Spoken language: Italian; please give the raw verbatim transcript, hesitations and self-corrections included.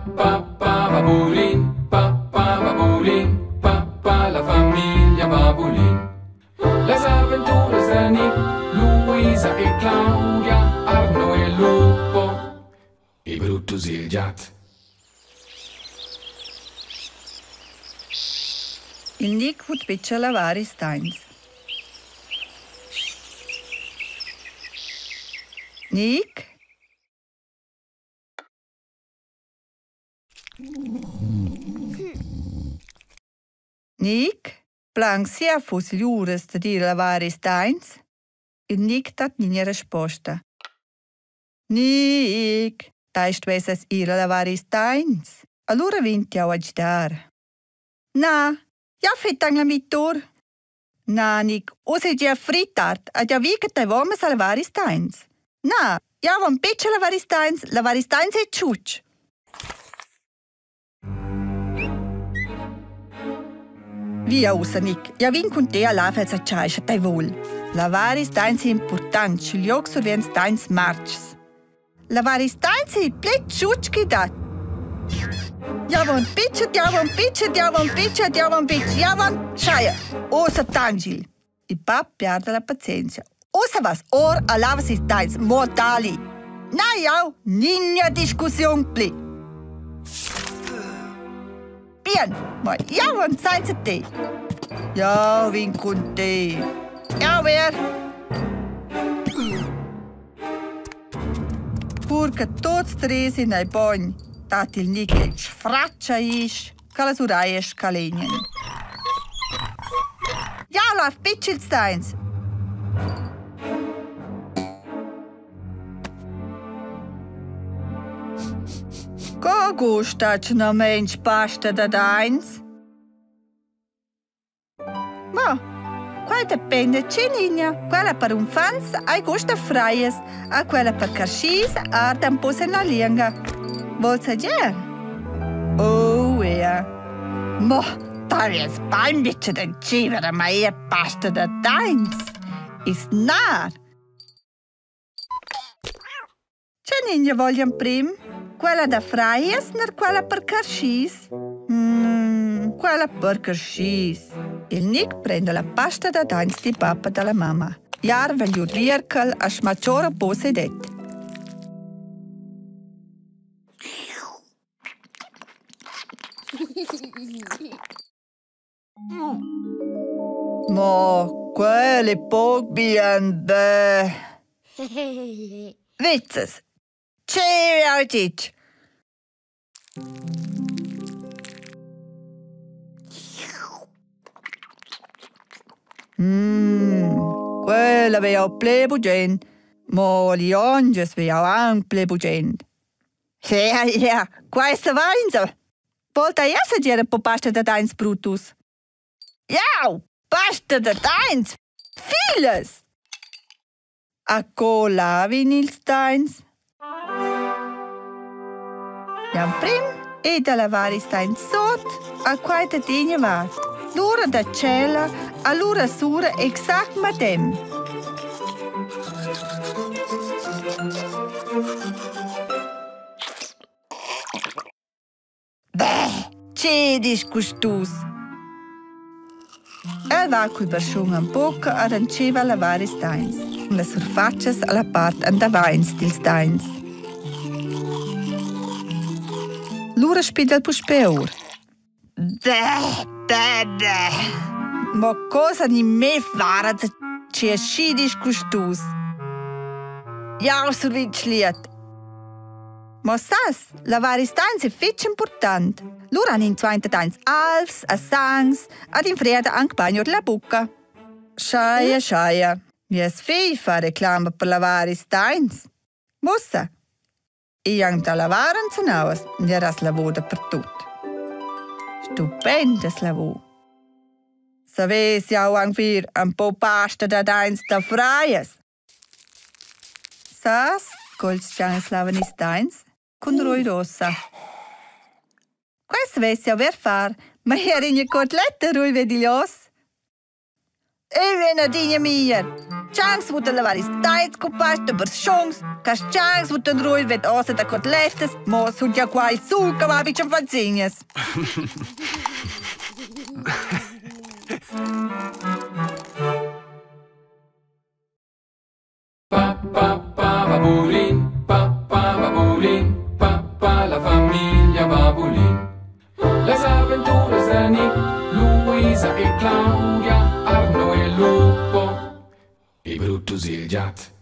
papà Babulin, papà Babulin, papà la famiglia Babulin. Le avventure di Nick, Luisa e Claudia, Arno e Lupo, i Brutus e il Gat. Il Nick vuol piccere lavare i steins. Nick? Nick? Plank sia fosse l'ures da dire lavare i steins? Il Nick dat nie risposta. Nick? Dai tu esses ir a lavare i steins? Allora vinti a agitare. Na, ja fitang la mittur. Na, Nick, ose già frittart, a già vi che te vomes a lavare i steins. Na, ja von pitche lavare i steins, lavare i steins e ciucci. Via usa, Nick, ja vin con te a lavare sa ciaiscia te vol. Lavare i steins è important, ci gli occhi sorvien steins marches. Lavare i steins è plet ciucci che dat. Ja von pitche, ja von pitche, ja von pitche, ja von pitche, ja von ciaia. Osa tangil. Il pap perde la pazienza. Osa was or a lava si steins mortali. Na ja, ninja discussion pli. Bien, maar ja von steins a te. Ja, vin con te. Ja, wer? Purca tots tres in ai bagn. Dat il Nick sfraccia is, che la suraia scalegnen. Ja, lauf pitchel steins. Go gustaci no mensch pasta da deins? Ma, qua dipende cininja. Quella per un fans ai gusta freies, a quella per cascis arda un po' se na linga. Volta già? Oh, ja. Mo, da jest beim bitte den civere ma e pasta da deins. Is nar. Cininja vogliam prim? Quella da freies ner quella per cascis? Mm, quella per cascis. Il Nick prende la pasta da deins di pappa dalla mamma. Jar vegliu rierkel a smacciora posedet. Mo, quelle poc bien beh. Witzes. Cheery out it. Mmm, quella vea plebugen. Mo li onges vea anche plebugen. Ja, ja, questa vainza. Volta essa dire po pasta da deins Brutus. Ja, pasta da deins. Vieles. A cola vinils deins. Jam prim e da lavare steins sot, a quaita digna va. L'ora da cella, a l'ora sura exact madem. Beh, ce disgustus. El va cui barschung en bocca ad anceva a lavare steins. Le surfaccias alla part an davains dil steins. L'ura spidel puspeur. Beh, beh, beh. Ma cosa ni me fara ce a sci disgustus? Ja, so vitschliet. Ma sas, lavare steins è fetch important. Lura han in zweinte deins alfs, a sangs, ad in freda anche bagno la bucca. Schaia, schaia. Mies fei fa reclama per lavare steins. Mossa. E ang da lavaren se nauas, nieras lavoda per tut. Stupendes lavo. Saves jau ang vir un po pasta da deins da freies. Sas, colts changes lavan i steins, con roi rossa. Questo vesse a ver far, ma era in cotlette rui vediglios. E venadinha mia, Chance vuta lavare stait con pasta per schongs, cas chance vuta droi vet osa da cotlettes, mos hut ja quai sul cavabic en fanzinies. Papà Babulin, papà Babulin, papà la famiglia Babulin. Les avventuras de Nick, Luisa e Claudia, Arno e Lupo, e Brutus il gat.